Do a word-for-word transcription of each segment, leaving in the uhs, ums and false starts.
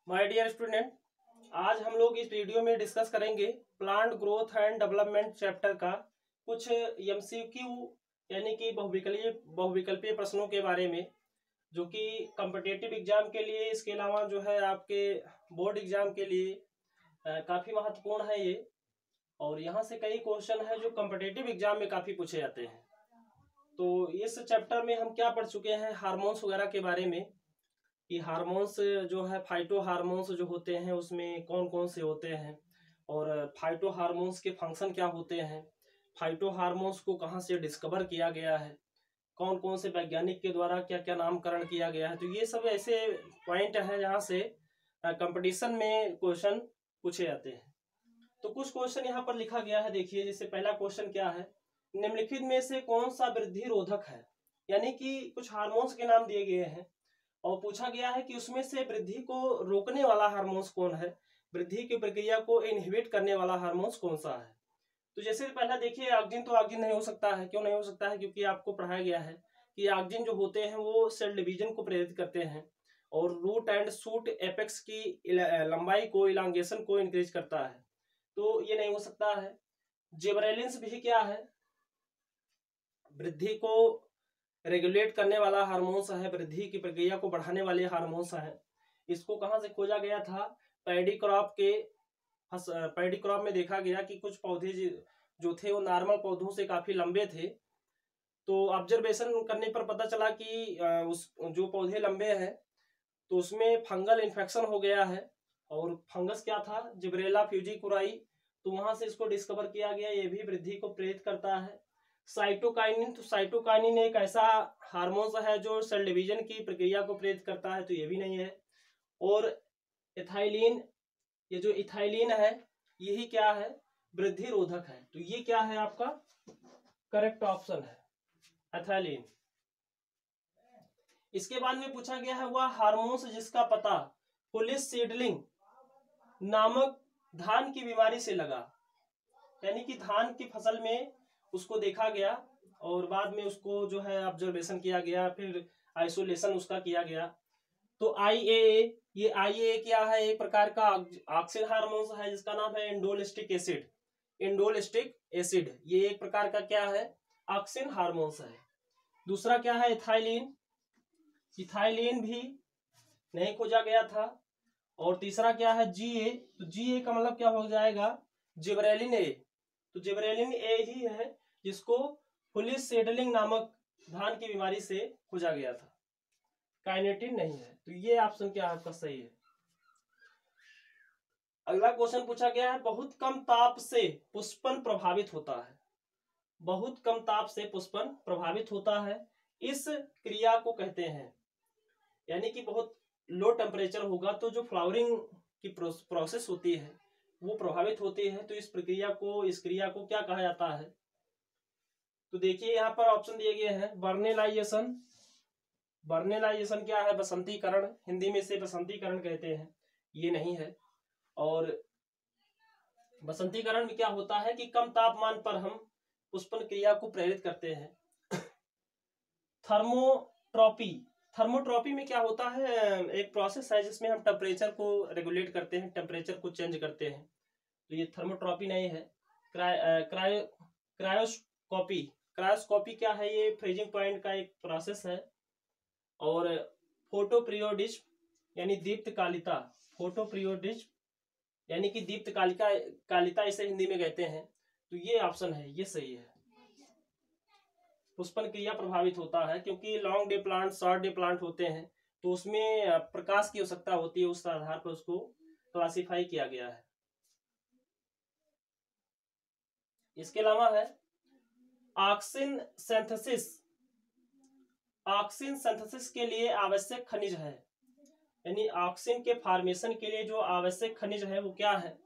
My dear student, आज हम लोग इस वीडियो में डिस्कस करेंगे plant growth and development chapter का कुछ एमसीक्यू यानी कि बहुविकल्पीय बहुविकल्पीय प्रश्नों के बारे में, जो कि कॉम्पिटिटिव एग्जाम के लिए, इसके अलावा जो है आपके बोर्ड एग्जाम के लिए काफ़ी महत्वपूर्ण है ये। और यहाँ से कई क्वेश्चन है जो कॉम्पिटिटिव एग्जाम में काफ़ी पूछे जाते हैं। तो इस चैप्टर में हम क्या पढ़ चुके हैं, हार्मोन्स वगैरह के बारे में, कि हार्मोन्स जो है फाइटो हार्मोन्स जो होते हैं उसमें कौन कौन से होते हैं, और फाइटो हार्मोन्स के फंक्शन क्या होते हैं, फाइटो हार्मोन्स को कहाँ से डिस्कवर किया गया है, कौन कौन से वैज्ञानिक के द्वारा क्या क्या नामकरण किया गया है। तो ये सब ऐसे पॉइंट हैं जहाँ से कंपटीशन में क्वेश्चन पूछे जाते हैं। तो कुछ क्वेश्चन यहाँ पर लिखा गया है, देखिए। जैसे पहला क्वेश्चन क्या है, निम्नलिखित में से कौन सा वृद्धि रोधक है। यानी कि कुछ हार्मोन्स के नाम दिए गए हैं और पूछा गया है कि उसमें से वृद्धि को रोकने वाला हार्मोन्स कौन है, वृद्धि की प्रक्रिया को इनहिबिट करने वाला हार्मोन्स कौन सा है। तो जैसे पहला देखिए, ऑक्जिन तो ऑक्जिन नहीं हो सकता है। क्यों नहीं हो सकता है? क्योंकि आपको पढ़ाया गया है कि ऑक्जिन जो होते हैं वो सेल डिवीजन को प्रेरित करते हैं और रूट एंड शूट एपेक्स की लंबाई को, इलांगेशन को इंक्रीज करता है, तो ये नहीं हो सकता है। जिबरेलिन्स भी क्या है, वृद्धि को रेगुलेट करने वाला हार्मोन्स है, वृद्धि की प्रक्रिया को बढ़ाने वाले हार्मोन्स है। इसको कहाँ से खोजा गया था? पैडी क्रॉप के पैडी क्रॉप में देखा गया कि कुछ पौधे जो थे वो नॉर्मल पौधों से काफी लंबे थे। तो ऑब्जर्वेशन करने पर पता चला कि उस जो पौधे लंबे हैं तो उसमें फंगल इन्फेक्शन हो गया है, और फंगस क्या था? Gibberella fujikuroi. तो वहां से इसको डिस्कवर किया गया, ये भी वृद्धि को प्रेरित करता है। साइटोकाइनिन, तो साइटोकाइनिन एक ऐसा हार्मोन्स है जो सेल डिवीजन की प्रक्रिया को प्रेरित करता है, तो ये भी नहीं है। और इथाइलिन, ये जो इथाइलिन है यही क्या है? वृद्धि रोधक है। तो ये क्या है? आपका करेक्ट ऑप्शन है इथाइलिन। इसके बाद में पूछा गया है वह हार्मोन्स जिसका पता पुलिस सीडलिंग नामक धान की बीमारी से लगा। यानी कि धान की फसल में उसको देखा गया और बाद में उसको जो है ऑब्जर्वेशन किया गया, फिर आइसोलेशन उसका किया गया। तो आई ए ए, ये आई ए ए क्या है? एक प्रकार का ऑक्सिन हार्मोन है जिसका नाम है इंडोलिस्टिक एसिड। इंडोलिस्टिक एसिड ये एक प्रकार का क्या है? ऑक्सिन हार्मोन है। दूसरा क्या है? इथाइलिन। इथाइलिन भी नहीं खोजा गया था। और तीसरा क्या है? जी ए। तो जी ए का मतलब क्या हो जाएगा? Gibberellin A. तो जिब्रेलिन ए ही है जिसको पुलिस सेडलिंग नामक धान की बीमारी से खोजा गया था। काइनेटिन नहीं है। तो ये ऑप्शन क्या आपका सही है? अगला क्वेश्चन पूछा गया है, बहुत कम ताप से पुष्पन प्रभावित होता है। बहुत कम ताप से पुष्पन प्रभावित होता है, इस क्रिया को कहते हैं। यानी कि बहुत लो टेम्परेचर होगा तो जो फ्लावरिंग की प्रोसेस होती है वो प्रभावित होती है, तो इस प्रक्रिया को, इस क्रिया को क्या कहा जाता है? तो देखिए यहाँ पर ऑप्शन दिए गए हैं। बर्नेलाइजेशन। बर्नेलाइजेशन क्या है? बसंतीकरण, हिंदी में से बसंतीकरण कहते हैं, ये नहीं है। और बसंतीकरण में क्या होता है कि कम तापमान पर हम पुष्पन क्रिया को प्रेरित करते हैं। थर्मोट्रॉपी। थर्मोट्रॉपी में क्या होता है? एक प्रोसेस है जिसमें हम टेम्परेचर को रेगुलेट करते हैं, टेम्परेचर को चेंज करते हैं, तो ये थर्मोट्रॉपी नहीं है। Cry cryo क्रायोस्कोपी। क्रायोस्कोपी क्या है? ये फ्रीजिंग पॉइंट का एक प्रोसेस है। और फोटो पीरियोडिज्म यानी दीप्त कालिता। फोटो पीरियोडिज्म यानी कि दीप्त कालिका कालिता इसे हिंदी में कहते हैं। तो ये ऑप्शन है, ये सही है। पुष्पन क्रिया प्रभावित होता है क्योंकि long day plant, short day plant होते हैं, तो उसमें प्रकाश की आवश्यकता होती है, उस आधार पर उसको क्लासिफाई किया गया है। इसके अलावा है ऑक्सिन सिंथेसिस। ऑक्सिन सिंथेसिस के लिए आवश्यक खनिज है, यानी ऑक्सिन के फॉर्मेशन के लिए जो आवश्यक खनिज है वो क्या है?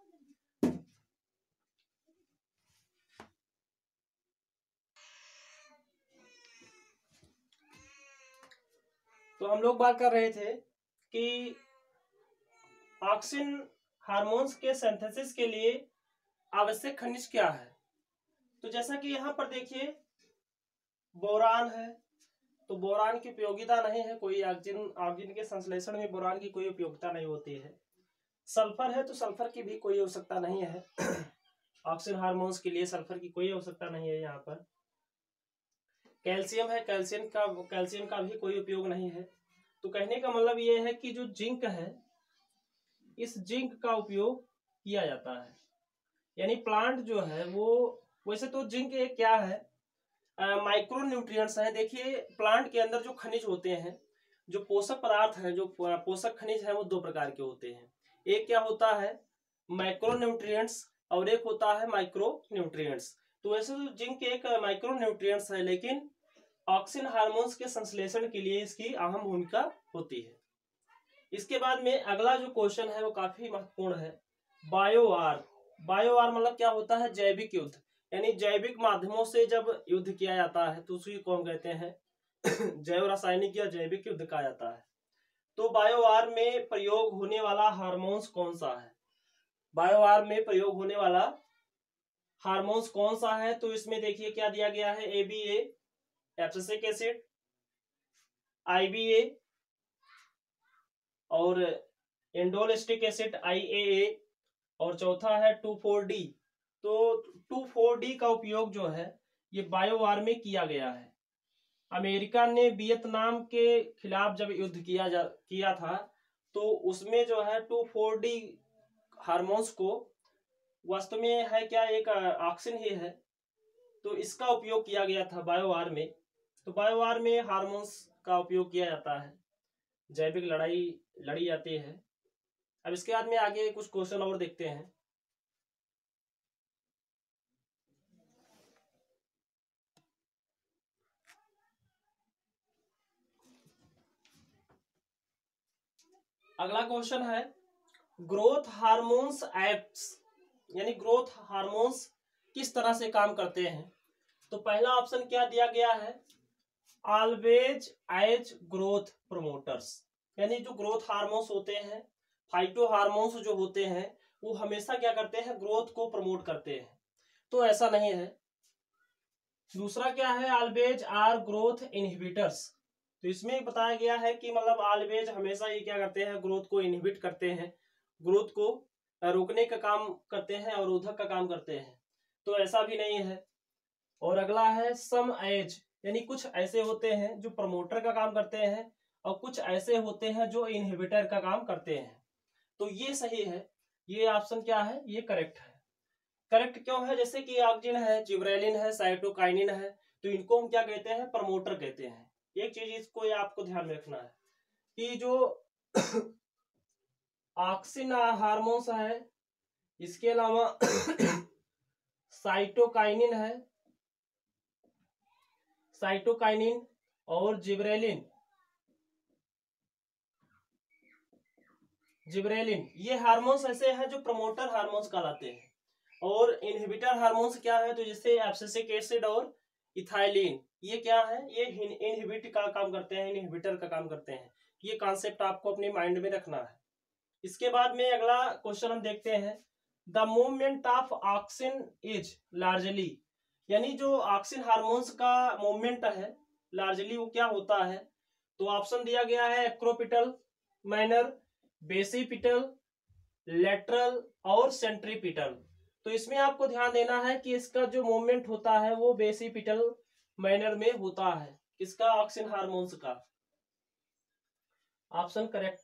तो हम लोग बात कर रहे थे कि ऑक्सिन हार्मोन्स के सिंथेसिस के लिए आवश्यक खनिज क्या है। तो जैसा कि यहाँ पर देखिए बोरान है, तो बोरान की उपयोगिता नहीं है कोई। ऑक्सीजन ऑक्सीजन के संश्लेषण में बोरान की कोई उपयोगिता नहीं होती है। सल्फर है तो सल्फर की भी कोई आवश्यकता नहीं है। ऑक्सिन हार्मोन्स के लिए सल्फर की कोई आवश्यकता नहीं है यहाँ पर। कैल्शियम है, कैल्शियम का कैल्शियम का भी कोई उपयोग नहीं है। तो कहने का मतलब ये है कि जो जिंक है, इस जिंक का उपयोग किया जाता है। यानी प्लांट जो है वो, वैसे तो जिंक एक क्या है, माइक्रो न्यूट्रिएंट्स है। देखिए प्लांट के अंदर जो खनिज होते हैं, जो पोषक पदार्थ हैं, जो पोषक खनिज है, वो दो प्रकार के होते हैं। एक क्या होता है, माइक्रो न्यूट्रिएंट्स, और एक होता है माइक्रो न्यूट्रिएंट्स। तो वैसे तो जिंक एक माइक्रो न्यूट्रिएंट्स है, लेकिन ऑक्सिन हार्मोन्स के संश्लेषण के लिए इसकी अहम भूमिका होती है। इसके बाद में अगला जो क्वेश्चन है वो काफी महत्वपूर्ण है, बायोवार। बायोवार मतलब क्या होता है, जैविक युद्ध। यानी जैविक माध्यमों से जब युद्ध किया जाता है तो उसी को हम कहते हैं जैव रासायनिक या जैविक युद्ध कहा जाता है। तो बायोवार में प्रयोग होने वाला हार्मोन्स कौन सा है, बायोवार में प्रयोग होने वाला हार्मोन्स कौन सा है? तो इसमें देखिए क्या दिया गया है, A B A abscisic acid, I B A और indoleacetic acid I A A, और चौथा है टू फोर डी। तो टू फोर डी का उपयोग जो है ये बायोवार में किया गया है। अमेरिका ने वियतनाम के खिलाफ जब युद्ध किया जा किया था तो उसमें जो है टू फोर डी हार्मोन्स को, वास्तव में है क्या, एक ऑक्सिन ही है, तो इसका उपयोग किया गया था बायोवार में। तो बायोवार में हार्मोन्स का उपयोग किया जाता है, जैविक लड़ाई लड़ी जाती है। अब इसके बाद में आगे कुछ क्वेश्चन और देखते हैं। अगला क्वेश्चन है, ग्रोथ हार्मोन्स एक्ट्स, यानी ग्रोथ हार्मोन्स किस तरह से काम करते हैं? तो पहला ऑप्शन क्या दिया गया है, ऑलवेज एज ग्रोथ प्रोमोटर्स। यानी जो ग्रोथ हार्मोन्स होते हैं, फाइटो हार्मोन्स जो होते हैं, वो हमेशा क्या करते हैं, ग्रोथ को प्रमोट करते हैं। तो ऐसा नहीं है। दूसरा क्या है, ऑलवेज आर ग्रोथ इनहिबिटर्स। तो इसमें बताया गया है कि मतलब ऑलवेज हमेशा ये क्या करते हैं, ग्रोथ को इनहिबिट करते हैं, ग्रोथ को रोकने का काम करते हैं, अवरोधक का काम करते हैं। तो ऐसा भी नहीं है। और अगला है सम एज, यानी कुछ ऐसे होते हैं जो प्रमोटर का काम करते हैं और कुछ ऐसे होते हैं जो इनहिबिटर का काम करते हैं। तो ये सही है, ये ऑप्शन क्या है, ये करेक्ट है। करेक्ट क्यों है, जैसे कि ऑक्सिन है, जिब्रेलिन है, साइटोकाइनिन है, तो इनको हम क्या कहते हैं, प्रमोटर कहते हैं। एक चीज इसको आपको ध्यान में रखना है कि जो ऑक्सिन हार्मोन्स है, इसके अलावा साइटोकाइनिन है, साइटोकाइनिन और जिब्रेलिन, जिब्रेलिन ये हार्मोन्स ऐसे हैं जो प्रमोटर हार्मोन्स कहलाते हैं। और इनहिबिटर हार्मोन्स क्या है, तो जैसे एब्सिसिक एसिड और इथाइलिन, ये क्या है, ये इनहिबिट का काम करते हैं, इनहिबिटर का काम करते हैं। ये कॉन्सेप्ट आपको अपने माइंड में रखना है। इसके बाद में अगला क्वेश्चन हम देखते हैं, the movement of auxin is largely, यानी जो ऑक्सिन हार्मोन्स का मूवमेंट है लार्जली वो क्या होता है? तो ऑप्शन दिया गया है एक्रोपिटल मैनर, बेसिपिटल, लेटरल और सेंट्रीपिटल। तो इसमें आपको ध्यान देना है कि इसका जो मूवमेंट होता है वो बेसिपिटल मैनर में होता है, किसका, ऑक्सिन हार्मोन्स का। Option correct.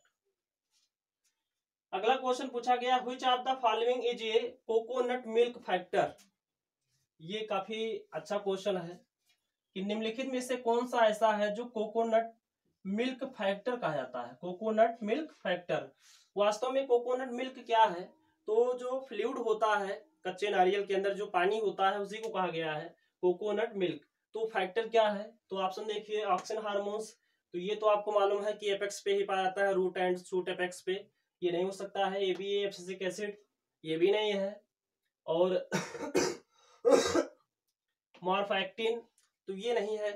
अगला क्वेश्चन पूछा गया, which of the following is a coconut milk factor. ये काफी अच्छा क्वेश्चन है कि निम्नलिखित में से कौन सा ऐसा है जो कोकोनट मिल्क फैक्टर कहा जाता है, कोकोनट मिल्क फैक्टर। वास्तव में कोकोनट मिल्क क्या है, तो जो फ्लूइड होता है कच्चे नारियल के अंदर जो पानी होता है उसी को कहा गया है कोकोनट मिल्क। तो फैक्टर क्या है, तो ऑप्शन देखिए, ऑक्सिन हार्मोन्स, तो ये तो आपको मालूम है कि एपेक्स पे ही पाया जाता है, रूट एंड शूट एपेक्स पे, ये नहीं हो सकता है। A B A abscisic acid, ये भी नहीं है। और मॉर्फैक्टिन, तो ये नहीं है।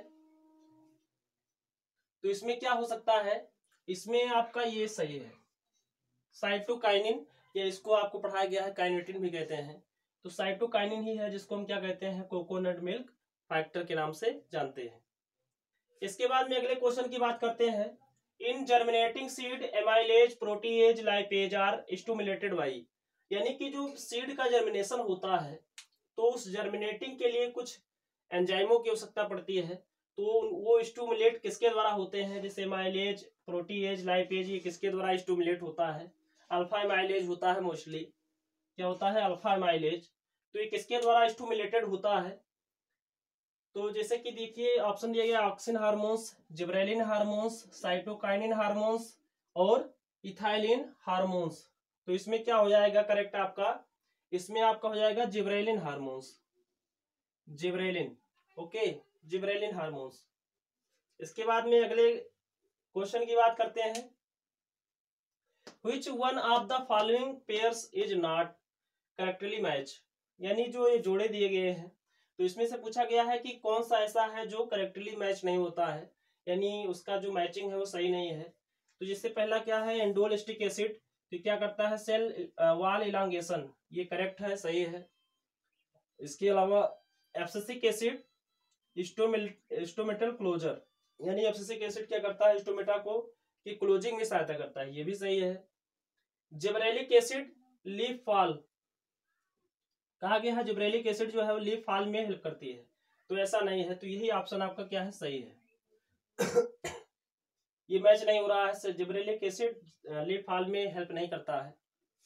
तो इसमें क्या हो सकता है, इसमें आपका ये सही है, साइटोकाइनिन, या इसको आपको पढ़ाया गया है काइनेटिन भी कहते हैं। तो साइटोकाइनिन ही है जिसको हम क्या कहते हैं, कोकोनट मिल्क फैक्टर के नाम से जानते हैं। इसके बाद में अगले क्वेश्चन की बात करते हैं, in germinating seed amylase protease lipase are stimulated by, यानी कि जो सीड का जर्मिनेशन होता है तो उस जर्मिनेटिंग के लिए कुछ एंजाइमों की आवश्यकता पड़ती है, तो वो स्टिमुलेट किसके द्वारा होते हैं, जैसे एमाइलेज प्रोटीएज लाइपेज, ये किसके द्वारा स्टिमुलेट होता है, अल्फा एमाइलेज होता है मोस्टली, क्या होता है अल्फा एमाइलेज, तो ये किसके द्वारा स्टिमुलेटेड होता है, तो जैसे कि देखिए ऑप्शन दिया गया auxin hormones, gibberellin hormones, cytokinin hormones और इथाइलिन हार्मोन्स, तो इसमें क्या हो जाएगा करेक्ट आपका, इसमें आपका हो जाएगा gibberellin hormones, gibberellin, okay gibberellin hormones. इसके बाद में अगले क्वेश्चन की बात करते हैं, which one of the following pairs is not correctly match, यानी जो ये जोड़े दिए गए हैं तो इसमें से पूछा गया है कि कौन सा ऐसा है जो करेक्टली मैच नहीं होता है, यानी उसका जो मैचिंग है वो सही नहीं है। तो जिससे पहला क्या है एंडोलिस्टिक एसिड, तो क्या करता है सेल वॉल इलांगेशन, ये करेक्ट है सही है। इसके अलावा एब्सिसिक एसिड स्टोमेटल क्लोजर, यानी एब्सिसिक एसिड क्या करता है स्टोमेटा को कि क्लोजिंग में सहायता करता है, ये भी सही है। जिब्रेलिक एसिड लीफ फॉल, कहा गया है जिब्रेलिक एसिड जो है वो लीफ फॉल में हेल्प करती है, तो ऐसा नहीं है, तो यही ऑप्शन आपका क्या है सही है। ये मैच नहीं हो रहा है, जिब्रेलिक एसिड लीफ फॉल में हेल्प नहीं करता है,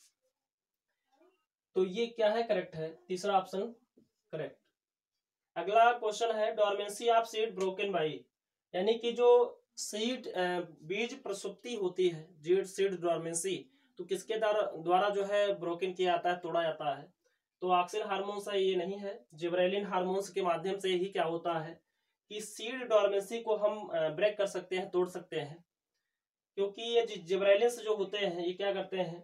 तो ये क्या है करेक्ट है, तीसरा ऑप्शन करेक्ट। अगला क्वेश्चन है dormancy of seed broken by, यानी कि जो सीड बीज प्रसुप्ति होती है, जीड सीड डोरमेंसी, तो किसके द्वारा जो है ब्रोकन किया जाता है, तोड़ा जाता है, तो ऑक्सिन हार्मोन्स है, ये नहीं है। जिब्रेलिन हार्मोन्स के माध्यम से ही क्या होता है कि सीड डोरमेंसी को हम ब्रेक कर सकते हैं, तोड़ सकते हैं, क्योंकि ये जिब्रेलिन्स जो होते हैं ये क्या करते हैं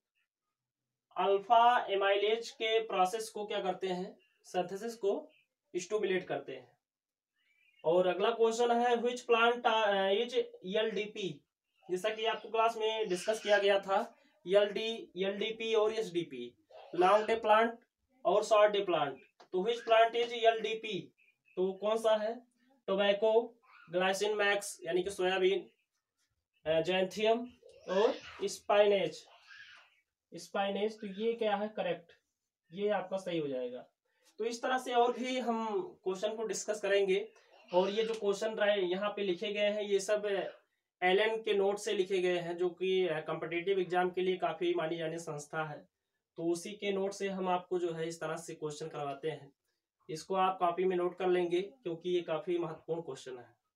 अल्फा एमाइलेज के प्रोसेस को क्या करते हैं, सिंथेसिस को स्टिमुलेट करते हैं। और अगला क्वेश्चन है व्हिच प्लांट इज एलडीपी, जैसा कि आपको क्लास में डिस्कस किया गया था, एलडी एलडीपी और एसडीपी, लॉन्ग डे प्लांट और शॉर्ट डे प्लांट, तो व्हिच प्लांट इज एलडीपी, तो कौन सा है, टोबैको, ग्लाइसिन मैक्स यानी कि सोयाबीन, जैंथियम और स्पाइनेज, स्पाइनेज, तो ये क्या है करेक्ट, ये आपका सही हो जाएगा। तो इस तरह से और भी हम क्वेश्चन को डिस्कस करेंगे, और ये जो क्वेश्चन यहाँ पे लिखे गए हैं ये सब एलन के नोट से लिखे गए हैं, जो कि कॉम्पिटिटिव एग्जाम के लिए काफी मानी जानी संस्था है, तो उसी के नोट से हम आपको जो है इस तरह से क्वेश्चन करवाते हैं। इसको आप कॉपी में नोट कर लेंगे क्योंकि ये काफी महत्वपूर्ण क्वेश्चन है।